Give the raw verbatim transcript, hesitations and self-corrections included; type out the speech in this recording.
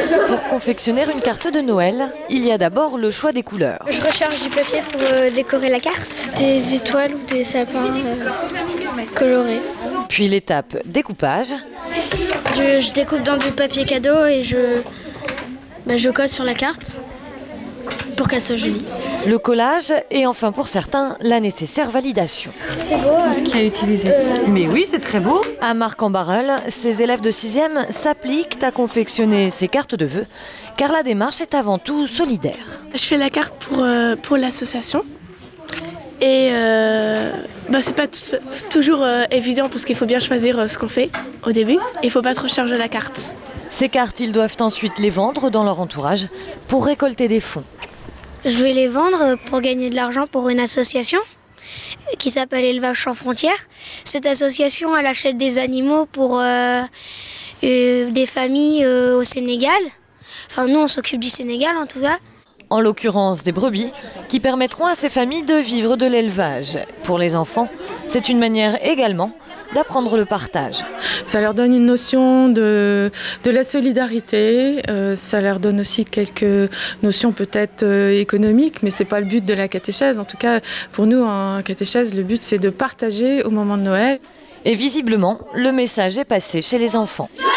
Pour confectionner une carte de Noël, il y a d'abord le choix des couleurs. Je recherche du papier pour euh, décorer la carte. Des étoiles ou des sapins euh, colorés. Puis l'étape découpage. Je, je découpe dans du papier cadeau et je, bah, je colle sur la carte pour qu'elle soit jolie. Le collage et enfin pour certains, la nécessaire validation. C'est beau. Hein. Ce qui est utilisé. Euh... Mais oui, c'est très beau. À Marc-en-Barœul, ces élèves de sixième s'appliquent à confectionner ces cartes de vœux, car la démarche est avant tout solidaire. Je fais la carte pour, euh, pour l'association. Et euh, bah, c'est pas tout, toujours euh, évident parce qu'il faut bien choisir euh, ce qu'on fait au début. Il ne faut pas trop charger la carte. Ces cartes, ils doivent ensuite les vendre dans leur entourage pour récolter des fonds. Je vais les vendre pour gagner de l'argent pour une association qui s'appelle Élevage sans frontières. Cette association, elle achète des animaux pour euh, euh, des familles euh, au Sénégal. Enfin, nous, on s'occupe du Sénégal en tout cas. En l'occurrence des brebis, qui permettront à ces familles de vivre de l'élevage. Pour les enfants, c'est une manière également d'apprendre le partage. Ça leur donne une notion de, de la solidarité, euh, ça leur donne aussi quelques notions peut-être euh, économiques, mais ce n'est pas le but de la catéchèse. En tout cas, pour nous, en catéchèse, le but c'est de partager au moment de Noël. Et visiblement, le message est passé chez les enfants.